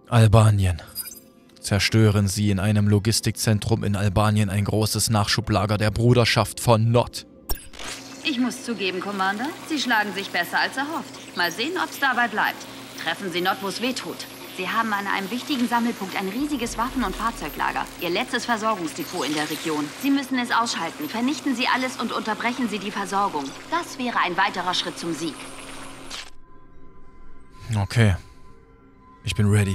Albanien. Zerstören Sie in einem Logistikzentrum in Albanien ein großes Nachschublager der Bruderschaft von Nod. Ich muss zugeben, Commander, Sie schlagen sich besser als erhofft. Mal sehen, ob es dabei bleibt. Treffen Sie Nod, wo es wehtut. Sie haben an einem wichtigen Sammelpunkt ein riesiges Waffen- und Fahrzeuglager. Ihr letztes Versorgungsdepot in der Region. Sie müssen es ausschalten. Vernichten Sie alles und unterbrechen Sie die Versorgung. Das wäre ein weiterer Schritt zum Sieg. Okay. Ich bin ready.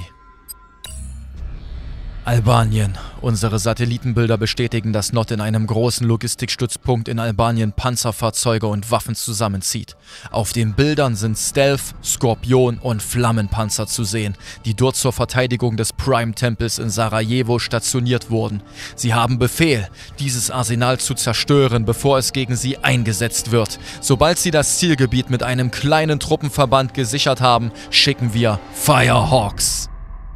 Albanien. Unsere Satellitenbilder bestätigen, dass Nod in einem großen Logistikstützpunkt in Albanien Panzerfahrzeuge und Waffen zusammenzieht. Auf den Bildern sind Stealth, Skorpion und Flammenpanzer zu sehen, die dort zur Verteidigung des Prime-Tempels in Sarajevo stationiert wurden. Sie haben Befehl, dieses Arsenal zu zerstören, bevor es gegen sie eingesetzt wird. Sobald sie das Zielgebiet mit einem kleinen Truppenverband gesichert haben, schicken wir Firehawks.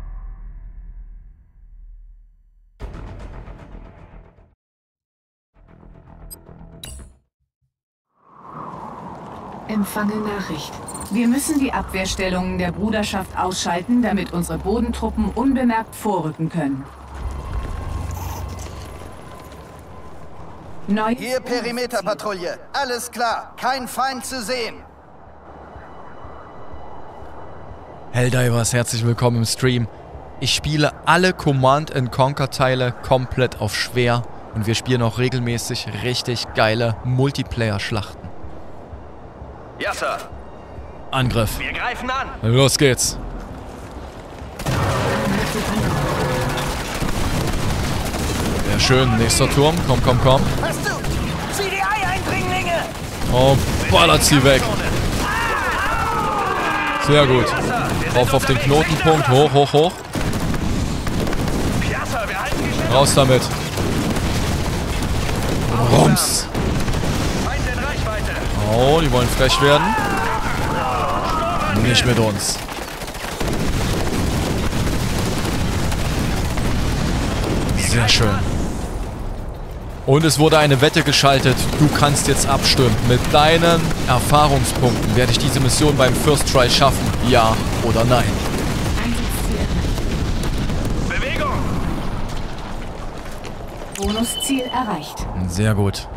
Empfange Nachricht. Wir müssen die Abwehrstellungen der Bruderschaft ausschalten, damit unsere Bodentruppen unbemerkt vorrücken können. Hier Perimeterpatrouille. Alles klar. Kein Feind zu sehen. Helldivers, herzlich willkommen im Stream. Ich spiele alle Command & Conquer Teile komplett auf schwer und wir spielen auch regelmäßig richtig geile Multiplayer-Schlachten. Ja, Sir. Angriff. Wir greifen an. Los geht's. Sehr schön. Nächster Turm. Komm, komm, komm. Hast du? CDI-Eindringlinge! Oh, ballert sie weg. Sehr gut. Rauf auf den Knotenpunkt. Hoch, hoch, hoch. Ja, Sir, wir halten die Stelle. Raus damit. Rums. Feind in Reichweite. Oh, die wollen frech werden. Nicht mit uns. Sehr schön. Und es wurde eine Wette geschaltet. Du kannst jetzt abstimmen. Mit deinen Erfahrungspunkten werde ich diese Mission beim First Try schaffen. Ja oder nein? Bewegung. Bonusziel erreicht. Sehr gut.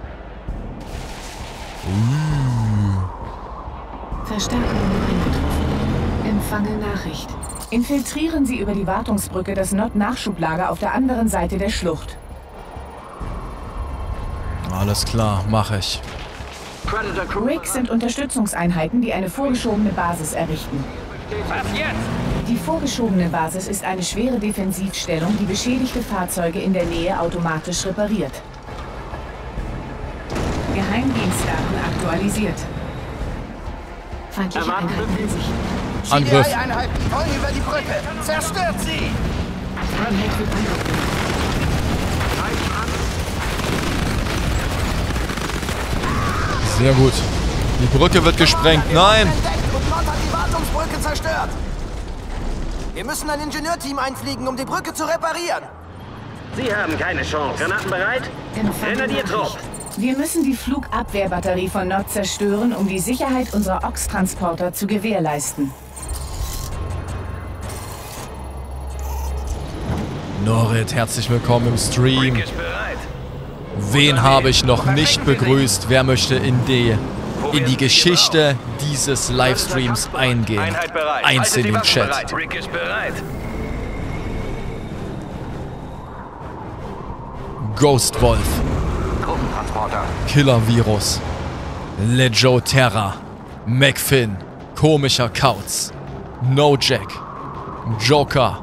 Verstärkung eingetroffen. Empfange Nachricht. Infiltrieren Sie über die Wartungsbrücke das Nod-Nachschublager auf der anderen Seite der Schlucht. Alles klar, mache ich. Rigs sind Unterstützungseinheiten, die eine vorgeschobene Basis errichten. Was jetzt? Die vorgeschobene Basis ist eine schwere Defensivstellung, die beschädigte Fahrzeuge in der Nähe automatisch repariert. Geheimdienstdaten aktualisiert. Feindliche Einheiten in Sicht. Angriff. CDI-Einheiten wollen über die Brücke. Zerstört sie! Einheit wird angegriffen. Sehr gut. Die Brücke wird gesprengt. Nein! Entdeckt und Nod hat die Wartungsbrücke zerstört. Wir müssen ein Ingenieurteam einfliegen, um die Brücke zu reparieren. Sie haben keine Chance. Granaten bereit? Grenadiertrupp. Wir müssen die Flugabwehrbatterie von Nod zerstören, um die Sicherheit unserer Ox-Transporter zu gewährleisten. Norit, herzlich willkommen im Stream. Rick ist bereit. Wen habe ich noch nicht begrüßt? Wer möchte in die Geschichte dieses Livestreams eingehen? Einheit bereit. Eins Haltet in die den Waffen Chat. bereit. Rick ist bereit. Ghost Wolf, Truppentransporter. Killer Virus, Lejo Terra, McFinn, komischer Kauz, No Jack, Joker,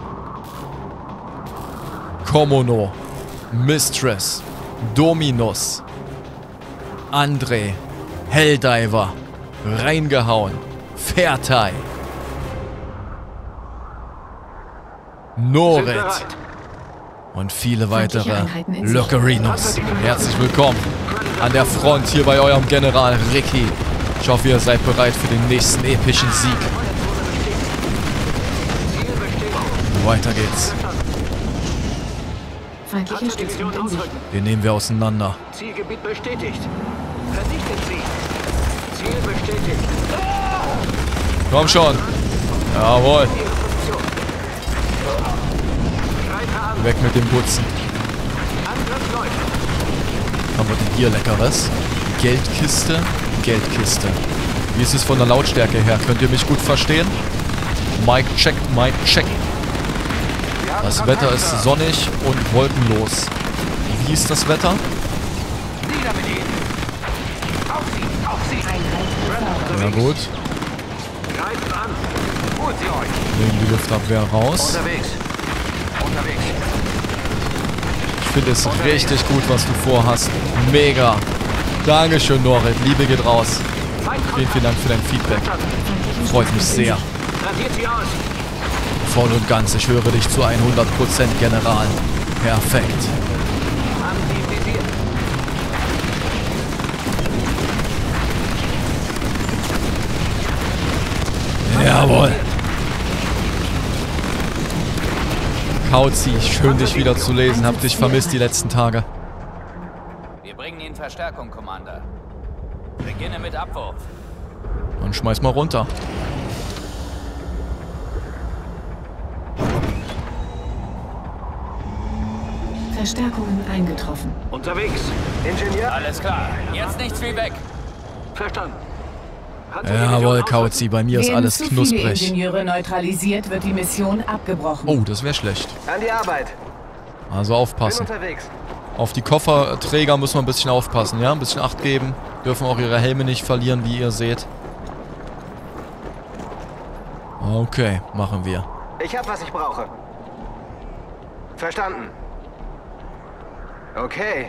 Komono, Mistress, Dominus, André, Helldiver, Reingehauen, Fairtai, Norit und viele weitere Lockerinos. Herzlich willkommen an der Front hier bei eurem General Ricky. Ich hoffe, ihr seid bereit für den nächsten epischen Sieg. Weiter geht's. Feindliche Stützpunkt in Sicht. Den nehmen wir auseinander. Zielgebiet bestätigt. Vernichtet sie. Ziel bestätigt. Komm schon. Jawohl. Weg mit dem Putzen. Haben wir denn hier Leckeres? Geldkiste, Geldkiste. Wie ist es von der Lautstärke her? Könnt ihr mich gut verstehen? Mic check, Mic check. Das Wetter ist sonnig und wolkenlos. Wie ist das Wetter? Na gut. Nehmen die Luftabwehr raus. Ich finde es richtig gut, was du vorhast. Mega. Dankeschön, Norit. Liebe geht raus. Vielen, vielen Dank für dein Feedback. Freut mich sehr. Voll und ganz. Ich höre dich zu 100%, General. Perfekt. Jawohl. Kauzi, schön dich wieder zu lesen. Hab dich vermisst die letzten Tage. Wir bringen Ihnen Verstärkung, Commander. Beginne mit Abwurf. Und schmeiß mal runter. Verstärkungen eingetroffen. Unterwegs. Ingenieur. Alles klar. Jetzt nichts wie weg. Verstanden. Jawohl, Kauzi, bei mir ist alles Werden zu viele knusprig. Ingenieure neutralisiert, wird die Mission abgebrochen. Oh, das wäre schlecht. An die Arbeit. Also Bin aufpassen. unterwegs. Auf die Kofferträger muss man ein bisschen aufpassen, ja? Ein bisschen Acht geben. Dürfen auch ihre Helme nicht verlieren, wie ihr seht. Okay, machen wir. Ich hab, was ich brauche. Verstanden. Okay.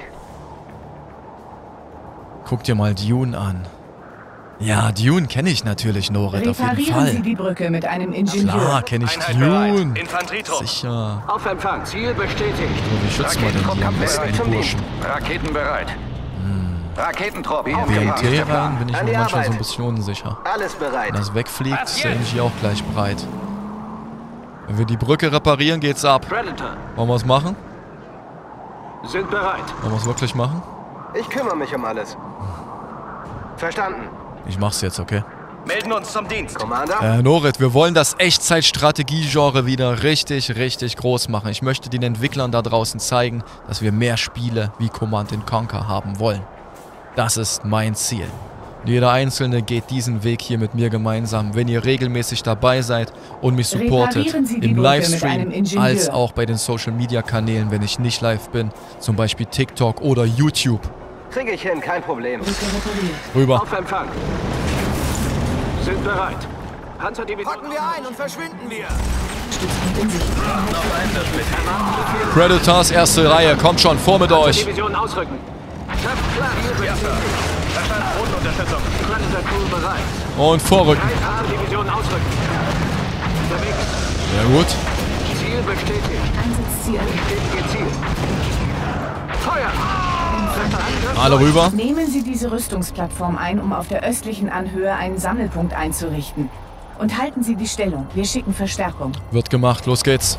Guck dir mal Dune an. Ja, Dune kenne ich natürlich, Norit, auf jeden Reparieren Sie Fall. die Brücke mit einem Ingenieur. Klar, kenne ich Einheit bereit. Dune. Infanterietrupp. Sicher. Auf Empfang. Ziel bestätigt. So, wie schützt man denn hier am besten die Burschen? Raketen bereit. Raketentrupp. BMT rein, bin ich An mir die manchmal so Arbeit. ein bisschen unsicher. Alles bereit. Wenn das wegfliegt, ist der Energie auch gleich breit. Wenn wir die Brücke reparieren, geht's ab. Predator. Wollen wir es machen? Sind bereit. Wollen wir es wirklich machen? Ich kümmere mich um alles. Verstanden. Ich mach's jetzt, okay? Melden uns zum Dienst. Commander? Norit, wir wollen das Echtzeit-Strategie-Genre wieder richtig, richtig groß machen. Ich möchte den Entwicklern da draußen zeigen, dass wir mehr Spiele wie Command & Conquer haben wollen. Das ist mein Ziel. Jeder Einzelne geht diesen Weg hier mit mir gemeinsam. Wenn ihr regelmäßig dabei seid und mich supportet, Reparieren Sie die im Brücke mit einem Livestream, Ingenieur. als auch bei den Social-Media-Kanälen, wenn ich nicht live bin, zum Beispiel TikTok oder YouTube. Kriege ich hin, kein Problem. Brücke repariert. Rüber. Auf Empfang. Sind bereit. Panzerdivision. Packen wir ein und verschwinden wir. Stützpunkt in Sicht. Predators, erste Reihe. Kommt schon, vor mit euch. Division ausrücken. Schafft klar. Ja, Sir. Verstanden. Bodenunterstützung. Predator Crew bereit. Und vorrücken. Panzerdivision ausrücken. Unterwegs. Sehr gut. Ziel bestätigt. Einsatzziel. Bestätige Ziel. Feuer. Alle rüber. Nehmen Sie diese Rüstungsplattform ein, um auf der östlichen Anhöhe einen Sammelpunkt einzurichten. Und halten Sie die Stellung. Wir schicken Verstärkung. Wird gemacht, los geht's.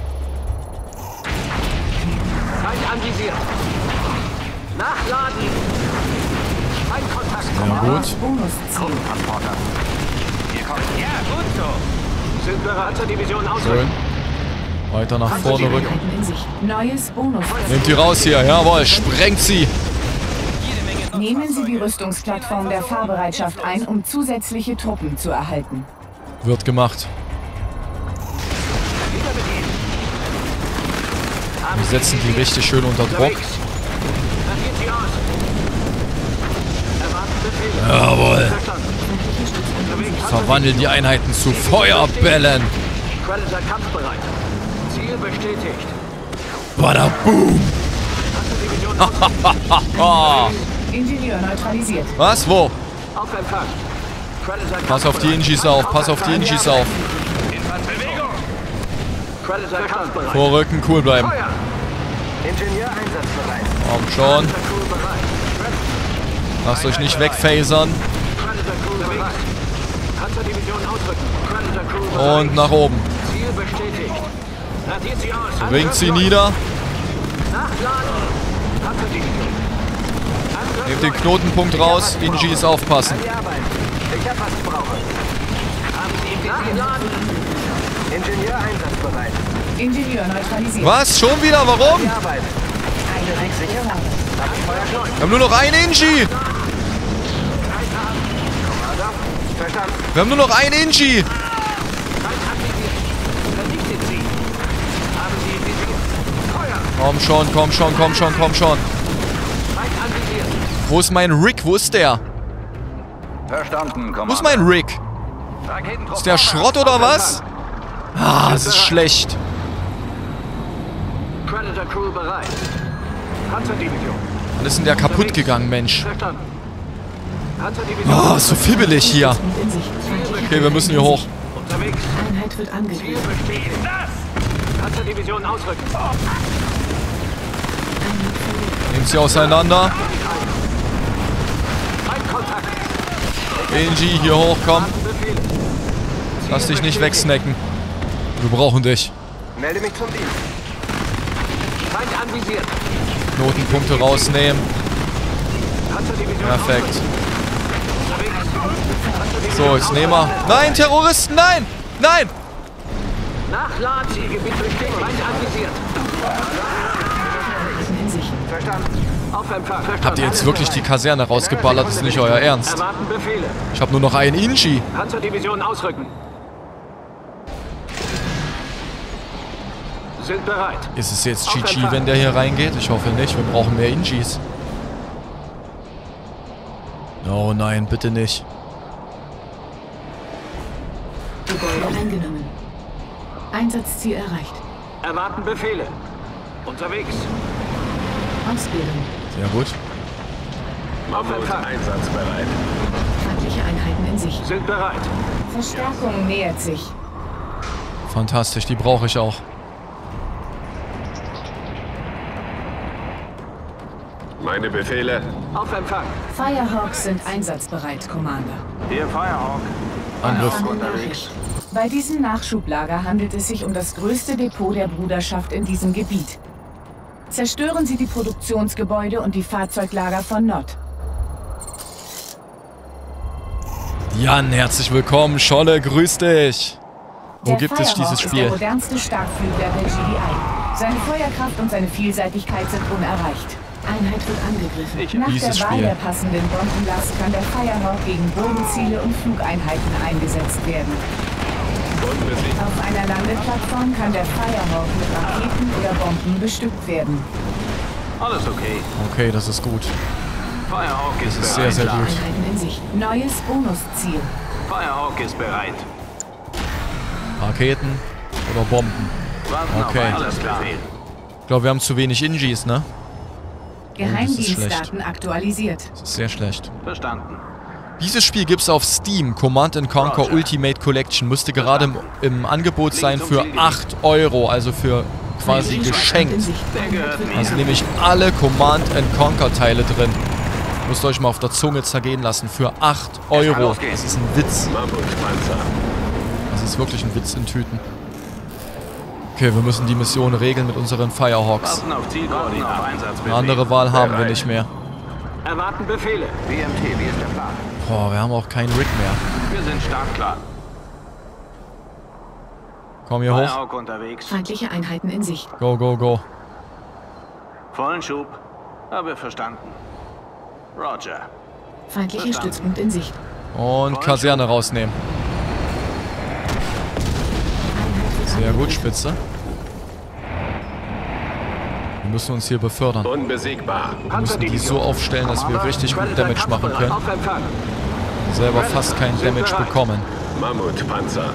Feind anvisiert. Nachladen. Feindkontakt. Ja, gut. Bonusziel. Hier kommt. Ja, gut so. Sind bereit. Panzerdivision Schön. ausrücken. Weiter nach vorne rücken. Einheiten in Sicht. Neues Bonusziel. Nehmt die raus hier, jawohl, sprengt sie. Nehmen Sie die Rüstungsplattform der Fahrbereitschaft ein, um zusätzliche Truppen zu erhalten. Wird gemacht. Wir setzen die richtig schön unter Druck. Unterwegs. Radiert sie aus. Erwarten Befehl. Jawohl. Verstanden. Unterwegs. Verwandeln die Einheiten zu Feuerbällen. Predator kampfbereit. Ziel bestätigt. Bada boom. Panzerdivision ausrücken. Ah. Ingenieur neutralisiert. Was? Wo? Auf Empfang. Predator Pass auf die Ingis auf, pass auf die Ingis auf. Bewegung. Predator kampfbereit. Vorrücken, cool bleiben. Feuer. Ingenieur einsatzbereit. Komm schon. Predator Crew bereit. Lasst euch nicht wegphasern. Predator Crew bereit. Panzerdivision ausrücken. Predator Crew bereit. Und nach oben. Ziel bestätigt. Radiert sie aus. Bringt sie nieder. Nachladen. Panzerdivision. Nehmt den Knotenpunkt raus. Ingis aufpassen. An die Arbeit. Ich hab, was ich brauche. Haben Sie im Visier. Nachladen. Ingenieur einsatzbereit. Ingenieur neutralisiert. Was? Schon wieder? Warum? Die Arbeit. Einheit sicher. Wir haben nur noch einen Inji. Verstanden. Wir haben nur noch einen Inji. Komm schon, komm schon, komm schon, komm schon. Wo ist mein Rig? Wo ist der? Verstanden, Commander. Wo ist mein Rig? Ist der Schrott oder was? Ah, das ist schlecht. Predator Crew bereit. Panzerdivision. Wann ist denn der kaputt gegangen, Mensch? Verstanden. Panzerdivision. Oh, ist so fibbelig hier. In Sicht. Okay, wir müssen hier hoch. Unterwegs. Einheit wird angegriffen. Bestehen. Das! Panzerdivision ausrücken. Nehmt sie auseinander. Feindkontakt. Inji, hier hoch, komm. Befehle. Lass dich nicht wegsnacken. Wir brauchen dich. Melde mich zum Dienst. Feind anvisiert. Knotenpunkte rausnehmen. Panzerdivision Perfekt. ausrücken. Unterwegs. So, jetzt nehmen wir... Nein, Terroristen, nein! Nein! Nachladen. Zielgebiet bestimmt. Feind anvisiert. In Sicht. Verstanden. Auf Empfang. Verstanden. Habt ihr jetzt wirklich die Kaserne rausgeballert? Das ist nicht euer Ernst. Erwarten Befehle. Ich habe nur noch einen Inji. Panzerdivision ausrücken. Sind bereit. Ist es jetzt GG, wenn der hier reingeht? Ich hoffe nicht. Wir brauchen mehr Injis. Oh nein, bitte nicht. Gebäude eingenommen. Einsatzziel erreicht. Erwarten Befehle. Unterwegs. Ausbildung. Sehr gut. Auf Empfang. Einsatzbereit. Feindliche Einheiten in Sicht. Sind bereit. Verstärkung nähert sich. Fantastisch, die brauche ich auch. Meine Befehle. Auf Empfang. Firehawks sind einsatzbereit, Commander. Hier Firehawk. Angriff. Nachricht. Bei diesem Nachschublager handelt es sich um das größte Depot der Bruderschaft in diesem Gebiet. Zerstören Sie die Produktionsgebäude und die Fahrzeuglager von Nod. Jan, herzlich willkommen. Scholle, grüß dich. Wo Der gibt es Firehawk dieses ist der Spiel? modernste Starkflügler der GDI. Seine Feuerkraft und seine Vielseitigkeit sind unerreicht. Einheit wird angegriffen. Nach Dieses der Wahl Spiel. der passenden Bombenlast kann der Firehawk gegen Bodenziele und Flugeinheiten eingesetzt werden. Auf einer Landeplattform kann der Firehawk mit Raketen oder Bomben bestückt werden. Alles okay. Okay, das ist gut. Firehawk ist Das ist bereit. sehr, sehr gut. Einheiten in Sicht. Neues Bonusziel. Firehawk ist bereit. Raketen oder Bomben. Warten Okay. auf alles klar. Ich glaube, wir haben zu wenig Injis, ne? Geheimdienstdaten aktualisiert. Das ist sehr schlecht. Verstanden. Dieses Spiel gibt's auf Steam. Command & Conquer Ultimate Collection. Müsste gerade im Angebot sein für 8 €. Also für quasi geschenkt. Der gehört mir. Also nehme ich alle Command & Conquer Teile drin. Müsst ihr euch mal auf der Zunge zergehen lassen. Für 8 €. Das ist ein Witz. Mammutpanzer. Das ist wirklich ein Witz in Tüten. Okay, wir müssen die Mission regeln mit unseren Firehawks. Warten auf Zielkoordinaten. Einsatzbefehl. Eine andere Wahl haben wir nicht mehr. Erwarten Befehle. BMT, wie ist der Plan? Boah, wir haben auch keinen Rig mehr. Wir sind startklar. Komm hier hoch. Firehawk unterwegs. Feindliche Einheiten in Sicht. Go, go, go. Vollen Schub. Habe verstanden. Roger. Feindlicher Stützpunkt in Sicht. Und Kaserne rausnehmen. Sehr gut, Spitze. Wir müssen uns hier befördern. Unbesiegbar. Wir müssen die so aufstellen, dass wir richtig gut Damage machen können. Auf Empfang. Selber fast keinen Damage bekommen. Mammutpanzer.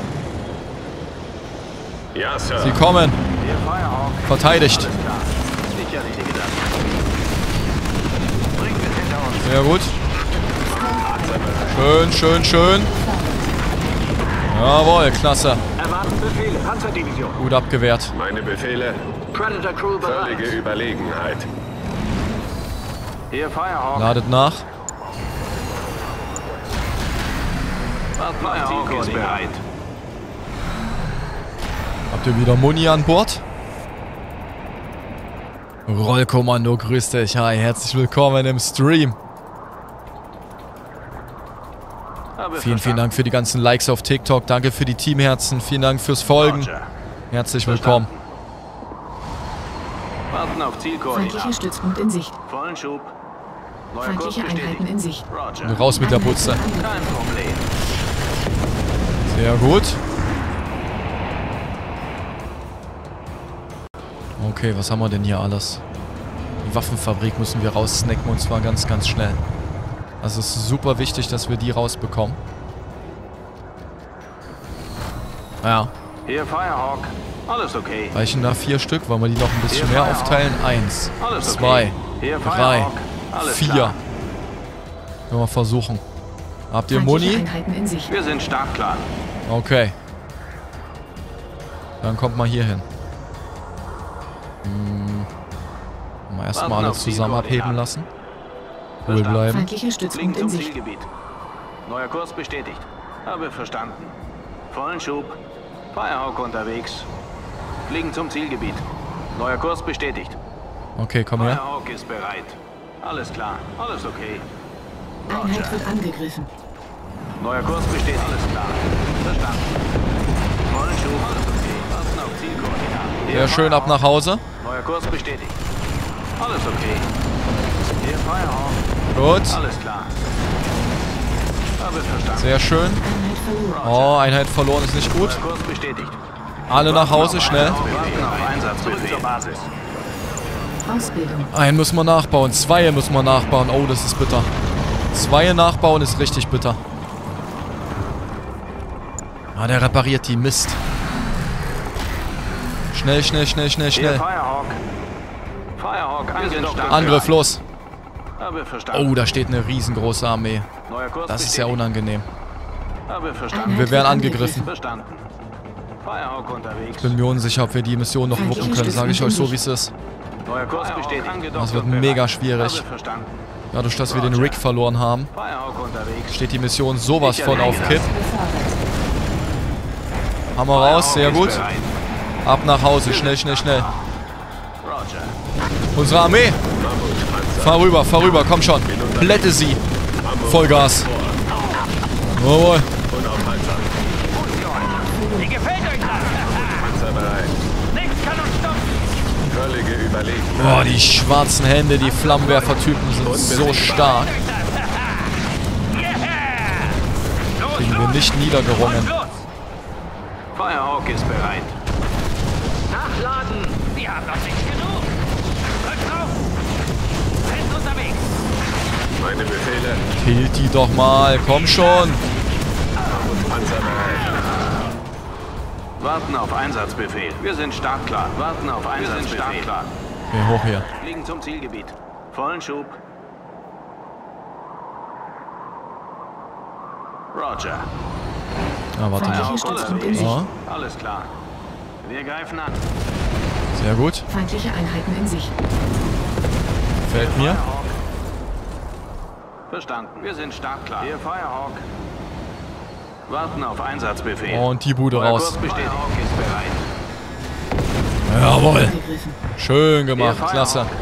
Ja, Sir. Sie kommen. Hier Firehawk. Verteidigt. Klar. Ich erledige das. Bringen wir es hinter uns. Sehr gut. Schön, schön, schön. Jawohl, klasse. Erwarten Befehle. Panzerdivision. Gut abgewehrt. Meine Befehle. Predator Crew Völlige bereit. Überlegenheit. Hier Firehawk. Ladet nach. Firehawk ist bereit. Habt ihr wieder Muni an Bord? Rollkommando, grüß dich. Hi, herzlich willkommen im Stream. Vielen Dank für die ganzen Likes auf TikTok. Danke für die Teamherzen. Vielen Dank fürs Folgen. Herzlich willkommen. Warten auf Zielkoordinaten. Feindlicher Stützpunkt in Sicht. Vollen Schub. Neuer Kurs Feindliche bestätigt. Einheiten in Sicht. Roger. Raus mit der Butze. Kein Problem. Sehr gut. Okay, was haben wir denn hier alles? Die Waffenfabrik müssen wir raussnacken und zwar ganz, ganz schnell. Also es ist super wichtig, dass wir die rausbekommen. Ja. Hier Firehawk. Alles okay. Reichen da 4 Stück? Wollen wir die noch ein bisschen mehr aufteilen? 1, Alles 2, okay. Hier 3, Firehawk. Alles 4. klar. Können wir versuchen. Habt ihr Feindliche Muni? Einheiten in Sicht. Wir sind startklar. Okay. Dann kommt mal hier hin. Mal erstmal alles zusammen abheben lassen. Cool bleiben. Feindlicher Fliegen Stützpunkt zum in Sicht. Zielgebiet. Neuer Kurs bestätigt. Habe verstanden. Vollen Schub. Firehawk unterwegs. Fliegen zum Zielgebiet. Neuer Kurs bestätigt. Okay, komm her. Firehawk ist bereit. Alles klar. Alles okay. Einheit wird angegriffen. Neuer Kurs besteht. Alles klar. Verstanden. Vollen Schub. Alles okay. Warten auf Zielkoordinaten. Sehr schön, ab nach Hause. Neuer Kurs bestätigt. Alles okay. Hier Firehawk. Gut. Alles klar. Habe verstanden. Sehr schön. Einheit verloren. Oh, Einheit verloren ist nicht gut. Neuer Kurs bestätigt. Alle nach Hause, schnell. Warten auf Einsatzbefehl. Zur Basis. Ausbildung. Einen müssen wir nachbauen, 2 müssen wir nachbauen. Oh, das ist bitter. 2 nachbauen ist richtig bitter. Ah, der repariert die. Mist. Schnell, schnell, schnell, schnell, Hier schnell. Firehawk. Firehawk, Angriff. Angriff, los. Habe verstanden. Oh, da steht eine riesengroße Armee. Neuer Kurs Das ist ja bestätigt. unangenehm. Habe verstanden. Wir werden angegriffen. Verstanden. Firehawk unterwegs. Bin mir unsicher, ob wir die Mission noch wuppen können. Sage ich euch so, wie es ist. Neuer Kurs bestätigt. Das wird mega schwierig. Habe verstanden. Dadurch, dass wir den Rick verloren haben, Firehawk unterwegs. steht die Mission sowas von auf Kipp. Befördert. Hammer raus, sehr Firehawk gut. ist bereit. Ab nach Hause, schnell, schnell, schnell. Roger. Unsere Armee! Fahr rüber, komm schon. Plätte sie. Vollgas. Jawohl. Wie gefällt euch das? Nichts kann uns stoppen. Völlige Überlegenheit. Boah, die schwarzen Hände, die Flammenwerfer-Typen sind so stark. Kriegen wir nicht niedergerungen. Los! Firehawk ist bereit. Nachladen! Wir haben noch nicht genug! Drückt drauf! Sind unterwegs! Meine Befehle. Killt die doch mal, komm schon. Warten auf Einsatzbefehl. Wir sind startklar. Warten auf Einsatzbefehl. Okay, hoch hier. Fliegen zum Zielgebiet. Vollen Schub. Roger. Ah, warte Feindlicher mal. Stützpunkt in Sicht. Ja, Alles klar. Wir greifen an. sehr gut. Feindliche Einheiten in Sicht. Gefällt mir. Firehawk. Verstanden. Wir sind startklar. Hier Firehawk. Warten auf Einsatzbefehl. Und die Bude Neuer raus. Kurs bestätigt. Firehawk ist bereit. Jawohl. Angegriffen. Schön gemacht, Hier, klasse. Firehawk.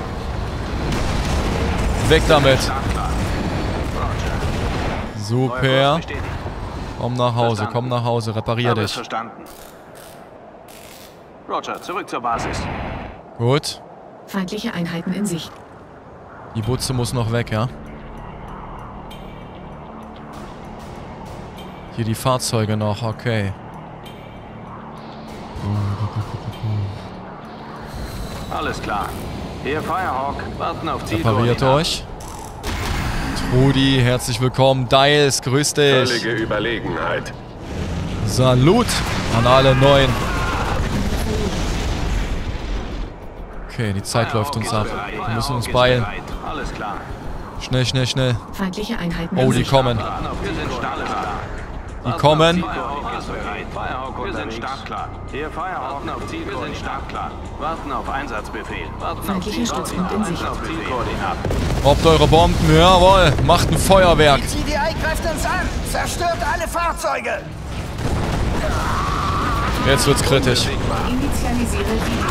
Weg damit. Startklar. Roger. Neuer Kurs Super. bestätigt. Komm nach Hause, komm nach Hause, reparier Habe es dich. verstanden. Roger, zurück zur Basis. Gut. Feindliche Einheiten in Sicht. Die Butze muss noch weg, ja? Hier die Fahrzeuge noch, okay. Alles klar. Hier Firehawk. Warten auf Repariert Zielkoordinaten. euch. Trudi, herzlich willkommen. Dials, grüß dich. Überlegenheit. Salut an alle Neuen. Okay, die Zeit läuft uns ab. Wir müssen uns beeilen. Alles klar. Schnell, schnell, schnell. Feindliche Einheiten Oh, in die Sicht. kommen. Wir sind startklar. Die kommen. Firehawk ist bereit. Firehawk, wir sind startklar. Hier Firehawk. Warten auf Ziel. Wir sind startklar. Warten auf Einsatzbefehl. Warten auf Feindlicher Stützpunkt in Sicht. Auf Zielkoordinaten. Habt eure Bomben, jawohl. Macht ein Feuerwerk. Die CDI greift uns an! Zerstört alle Fahrzeuge! Jetzt wird's kritisch. Initialisiere Video.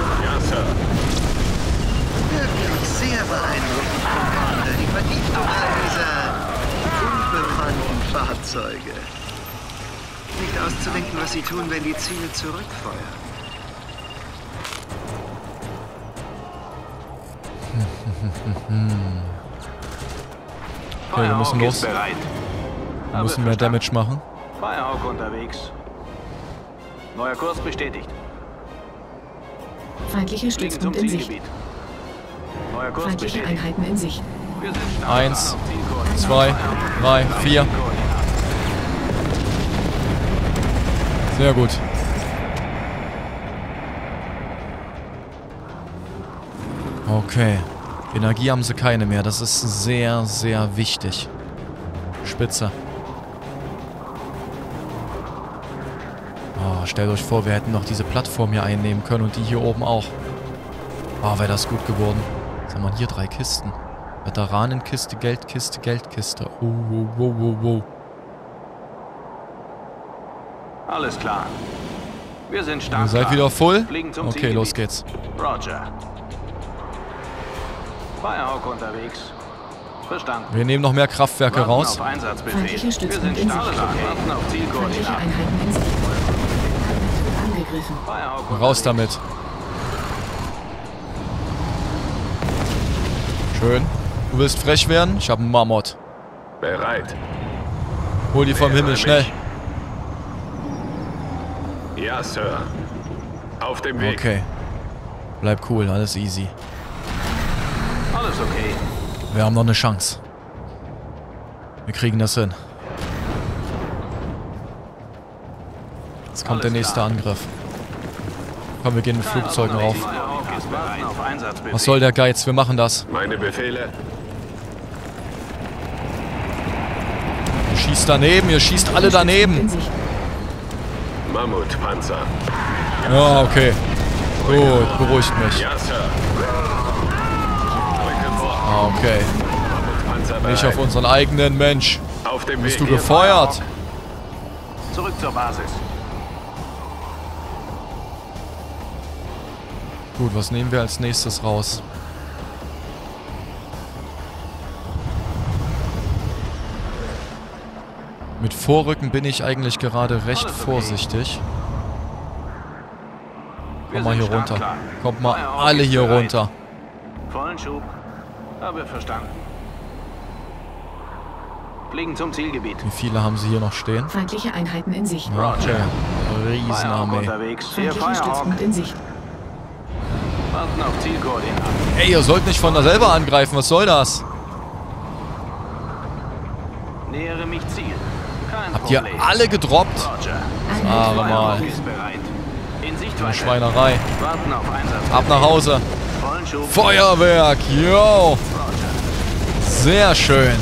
Wirklich sehr beeindruckend, Commander. Die Verdichtung all dieser unbekannten Fahrzeuge. Nicht auszudenken, was sie tun, wenn die Ziele zurückfeuern. Okay, wir müssen los. Wir müssen mehr Damage machen. Firehawk unterwegs. Neuer Kurs bestätigt. Feindlicher Stützpunkt in Sicht. Neuer Kurs Feindliche bestätigt. Einheiten in Sicht. 1, 2, 3, 4. Sehr gut. Okay. Energie haben sie keine mehr. Das ist sehr, sehr wichtig. Spitze. Oh, stellt euch vor, wir hätten noch diese Plattform hier einnehmen können und die hier oben auch. Oh, wäre das gut geworden. Was haben wir hier? 3 Kisten. Veteranenkiste, Geldkiste, Geldkiste. Oh, wow, wow, wow, wow. Alles klar. Wir sind stark. Ihr seid wieder voll? Fliegen zum Okay, Zielgebiet. los geht's. Roger. Firehawk unterwegs. Verstanden. Wir nehmen noch mehr Kraftwerke Warten raus. auf Einsatzbefehl. Feindlicher Wir Stützpunkt sind in stark. Sicht. Warten auf Feindliche Zielkoordinaten. Einheiten in Sicht. Angegriffen. Firehawk Raus unterwegs. damit. Schön. Du willst frech werden? Ich habe einen Marmot. Bereit. Hol die vom Himmel, schnell. Ja, Sir. Auf dem Weg. Okay. Bleib cool, alles easy. Alles okay. Wir haben noch eine Chance. Wir kriegen das hin. Jetzt kommt der nächste Angriff. Komm, wir gehen mit Flugzeugen rauf. Firehawk ist bereit. Auf Einsatzbefehl. Was soll der Geiz? Wir machen das. Meine Befehle. Ihr schießt daneben, ihr schießt alle In daneben. Sicht. Mammutpanzer. Ja, okay. Gut, beruhigt mich. Ja, Sir. Drücke vor. Ah, okay. Mammutpanzer Nicht auf bereit. unseren eigenen Mensch. Auf dem Bist Weg. du gefeuert? Zurück zur Basis. Gut, was nehmen wir als nächstes raus? Mit Vorrücken bin ich eigentlich gerade recht vorsichtig. Komm mal hier runter. Kommt mal alle hier runter. Vollen Schub. Habe verstanden. Fliegen zum Zielgebiet. Wie viele haben sie hier noch stehen? Feindliche Einheiten in Sicht. Okay. Firehawk Riesenarmee. unterwegs. Hier Feindlicher Firehawk. Stützpunkt in Sicht. Warten auf Zielkoordinaten. Ey, ihr sollt nicht von da selber angreifen. Was soll das? Nähere mich Ziel. Kein Habt ihr Problem. alle gedroppt? Roger. Ah, mal. Firehawk ist bereit. In Sichtweite. Schweinerei. Warten auf Einsatz. Ab nach Hause. Vollen Schub. Feuerwerk. Yo. Roger. Sehr schön.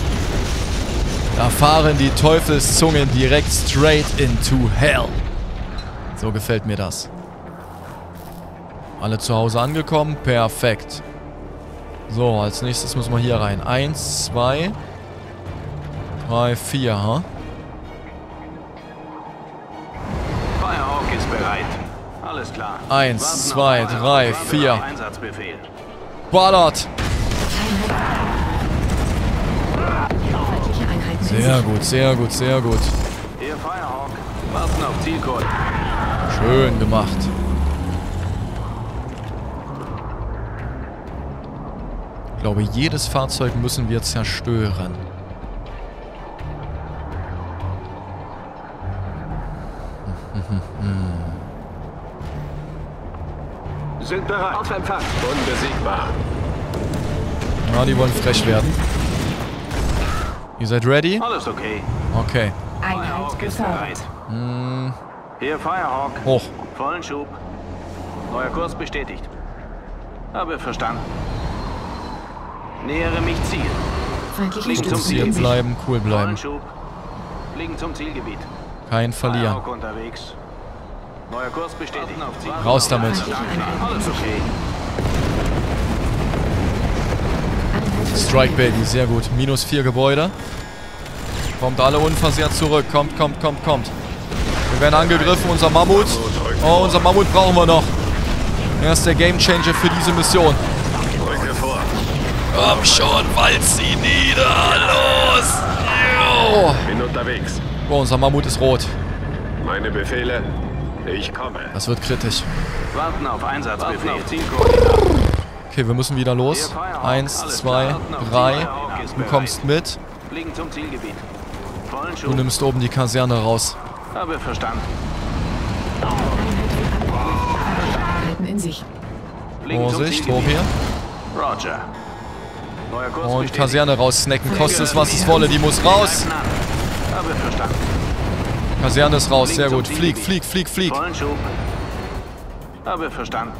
Da fahren die Teufelszungen direkt straight into hell. So gefällt mir das. Alle zu Hause angekommen? Perfekt. So, als nächstes müssen wir hier rein. 1, 2, 3, 4, ha? Firehawk ist bereit. Alles klar. 1, Warten 2, auf 3, Firehawk. 4. Einsatzbefehl. Ballert. Feindliche Einheiten in Sehr Sicht. gut, sehr gut, sehr gut. Hier Firehawk. Warten auf Zielcode. Schön gemacht. Ich glaube, jedes Fahrzeug müssen wir zerstören. Sind bereit. Auf Empfang. Unbesiegbar. Ja, die wollen frech werden. Ihr seid ready? Alles okay. Okay. Einheit Firehawk ist gefördert. bereit. Hier Firehawk. Hoch. Vollen Schub. Neuer Kurs bestätigt. Habe verstanden. Nähere mich Ziel. Feindliche Fliegen zum Stützpunkt in Fokussiert Sicht. bleiben, cool bleiben. Vollen Schub. Fliegen zum Zielgebiet. Kein Verlieren. Firehawk unterwegs. Neuer Kurs bestätigt. Raus damit. Feindliche Einheiten in Alles Sicht. okay. Strike Baby, sehr gut. -4 Gebäude. Kommt alle unversehrt zurück. Kommt, kommt, kommt, kommt. Wir werden angegriffen. Unser Mammut. Oh, unser Mammut brauchen wir noch. Er ist der Gamechanger für diese Mission. Drücke vor. Komm schon, walz sie nieder. Los. Ja. Oh. Bin unterwegs. Oh, unser Mammut ist rot. Meine Befehle. Ich komme. Das wird kritisch. Warten auf Einsatzbefehl. Okay, wir müssen wieder los. 1, 2, 3. Du kommst mit. Fliegen zum Zielgebiet. Vollen Du Schub. nimmst oben die Kaserne raus. Habe verstanden. Einheiten in Sicht. Fliegen zum Vorsicht, Zielgebiet. hoch hier. Roger. Neuer Kurs Und bestätigt. Kaserne raussnacken. Kostet es, was es wolle. Die muss raus. Habe verstanden. Kaserne ist raus. Sehr gut. Flieg, flieg, flieg, flieg. Vollen Schub. Habe verstanden.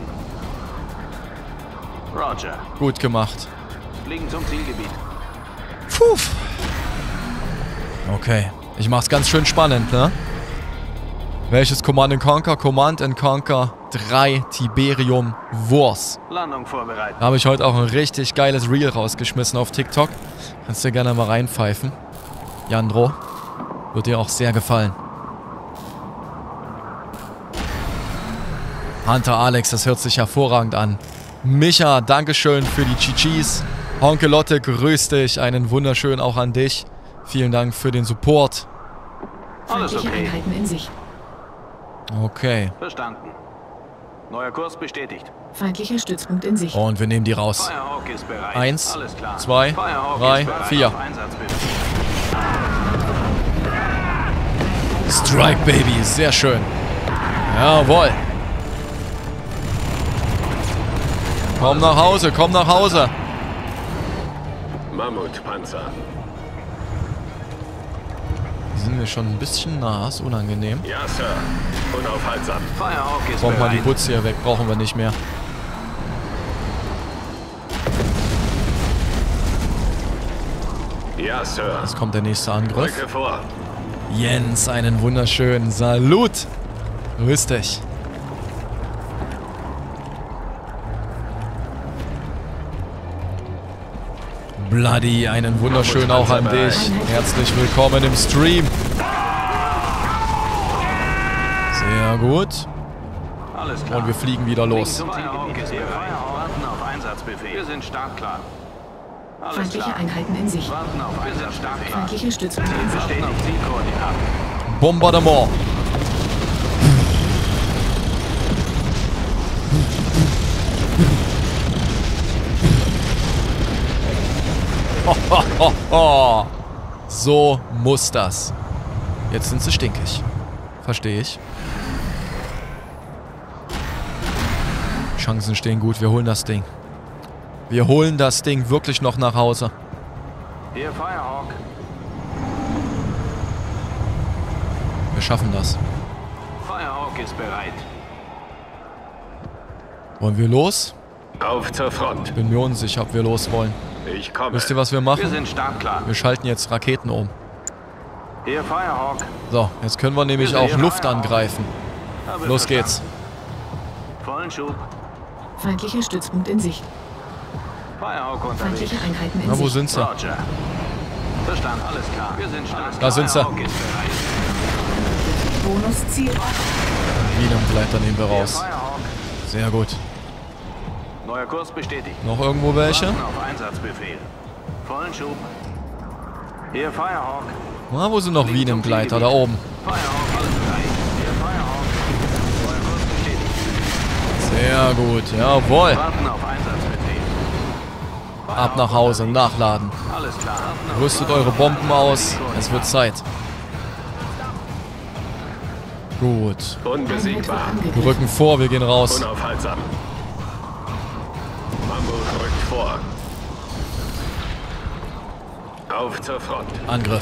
Roger. Gut gemacht. Fliegen zum Zielgebiet. Puh. Okay. Ich mach's ganz schön spannend, ne? Welches Command & Conquer? Command & Conquer 3 Tiberium Wars. Landung vorbereitet. Da habe ich heute auch ein richtig geiles Reel rausgeschmissen auf TikTok. Kannst dir gerne mal reinpfeifen. Jandro. Wird dir auch sehr gefallen. Hunter Alex, das hört sich hervorragend an. Micha, Dankeschön für die GGs. Honkelotte, grüß dich. Einen wunderschönen auch an dich. Vielen Dank für den Support. Alles Feindliche okay. Einheiten in Sicht. Okay. Verstanden. Neuer Kurs bestätigt. Feindlicher Stützpunkt in Sicht. Und wir nehmen die raus. Firehawk ist bereit. 1, Alles klar. 2, Firehawk 3, ist bereit 4. auf Einsatzbefehl. Strike, Baby. Sehr schön. Jawohl. Komm nach Hause, komm nach Hause. Mammutpanzer. Sind wir schon ein bisschen nah, ist unangenehm. Ja, Sir. Unaufhaltsam. Firehawk ist Kommt mal die bereit. Butze hier weg, brauchen wir nicht mehr. Ja, Sir. Jetzt kommt der nächste Angriff. Rücke vor. Jens, einen wunderschönen Salut. Grüß dich. Bloody, einen wunderschönen auch an dich. Herzlich willkommen im Stream. Sehr gut. Alles klar. Und wir fliegen wieder los. Zum Zielgebiet ist bereit. Warten auf Einsatzbefehl. Wir sind startklar. Alles Feindliche klar. Einheiten in Sicht. Warten auf Einsatzbefehl. Feindlicher Stützpunkt in Sicht. Warten auf Zielkoordinaten. Bombardement. So muss das. Jetzt sind sie stinkig. Verstehe ich. Chancen stehen gut. Wir holen das Ding. Wir holen das Ding wirklich noch nach Hause. Hier Firehawk. Wir schaffen das. Firehawk ist bereit. Wollen wir los? Auf zur Front. Bin mir unsicher, ob wir los wollen. Ich komme. Wisst ihr, was wir Wir machen? sind startklar. Wir schalten jetzt Raketen um. Hier Firehawk. So, jetzt können wir nämlich auch Luft angreifen. Habe Los verstanden. geht's. Vollen Schub. Feindlicher Stützpunkt in Sicht. Firehawk unterwegs. Feindliche Einheiten in Na, wo Sicht. sind sie? Roger. Verstanden, alles klar. Wir sind startklar. Da sind sie. Firehawk ist bereit. Bonusziel. Minengleiter nehmen wir Hier raus. Firehawk. Sehr gut. Neuer Kurs bestätigt. Noch irgendwo welche? Warten auf Einsatzbefehl. Vollen Schub. Hier Firehawk. Na, wo sind noch Minengleiter? Da oben. Firehawk, alles bereit. Hier Firehawk. Neuer Kurs bestätigt. Sehr gut. Jawohl. Warten auf Einsatzbefehl. Ab nach Hause. Nachladen. Alles klar. Rüstet eure Bomben aus. Es wird Zeit. Gut. Unbesiegbar. Wir rücken vor. Wir gehen raus. Unaufhaltsam. Mammut rückt vor. Auf zur Front. Angriff.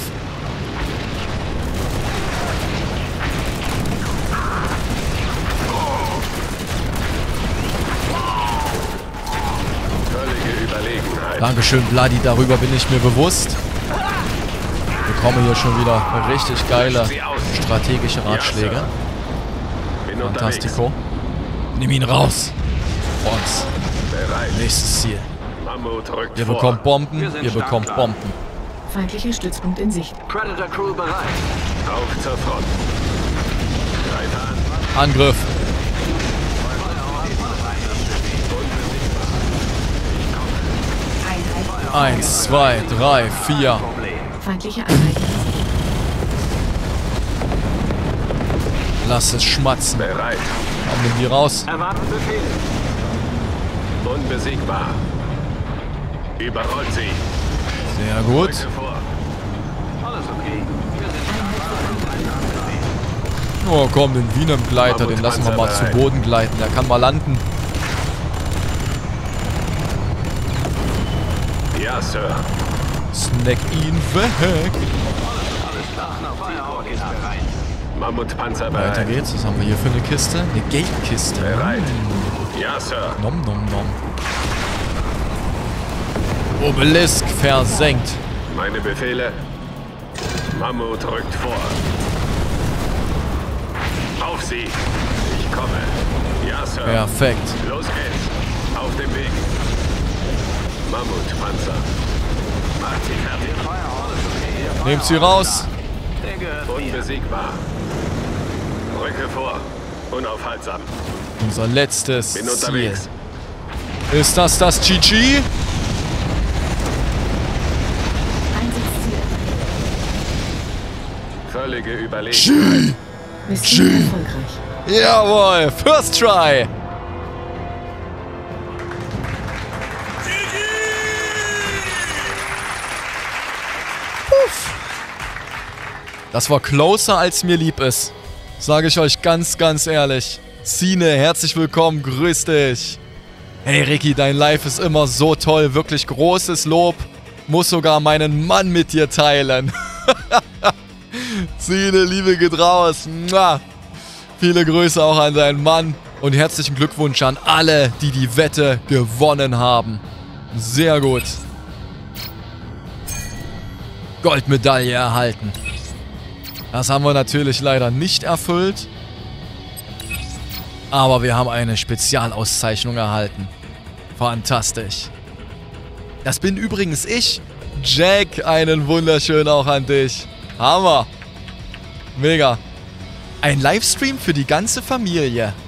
Völlige Überlegenheit. Dankeschön, Bloody. Darüber bin ich mir bewusst. Wir bekommen hier schon wieder richtig geile strategische Ratschläge. Bin unterwegs. Fantastico. Nimm ihn raus. Und Bereit. nächstes Ziel. Mammut rückt Ihr vor. bekommt Bomben. Wir sind Ihr bekommt startklar. Bomben. Feindlicher Stützpunkt in Sicht. Predator Crew bereit. Auf zur Front. Greife an. Angriff. Einheit. 1, 2, 3, 4. Feindliche Einheiten in Sicht. Lass es schmatzen. Bereit. Komm, nimm die raus. Erwarten Befehl. Unbesiegbar. Überrollt sie. Sehr gut. Rücke vor. Alles okay. Oh komm, den Venom-Gleiter, den lassen wir mal zu Boden gleiten. Der kann mal landen. Ja, Sir. Snack ihn weg. Mammutpanzer Weiter bereit. geht's. Was haben wir hier für eine Kiste? Eine Gate-Kiste. Bereit. Ja, Sir. Nom nom nom. Obelisk versenkt. Meine Befehle. Mammut rückt vor. Auf sie. Ich komme. Ja, Sir. Perfekt. Los geht's. Auf dem Weg. Mammutpanzer. Macht sie fertig. Nehmt sie raus. Unbesiegbar. Rücke vor. Unaufhaltsam. Unser letztes Bin Ziel. unterwegs. Ist das GG? Völlige Überlegenheit. Mission erfolgreich. Jawohl. First try. Das war closer, als mir lieb ist. Sage ich euch ganz, ganz ehrlich. Sine, herzlich willkommen, grüß dich. Hey Ricky, dein Live ist immer so toll, wirklich großes Lob. Muss sogar meinen Mann mit dir teilen. Sine, Liebe geht raus. Mua. Viele Grüße auch an deinen Mann und herzlichen Glückwunsch an alle, die die Wette gewonnen haben. Sehr gut. Goldmedaille erhalten. Das haben wir natürlich leider nicht erfüllt. Aber wir haben eine Spezialauszeichnung erhalten. Fantastisch. Das bin übrigens ich. Jack, einen wunderschönen auch an dich. Hammer. Mega. Ein Livestream für die ganze Familie.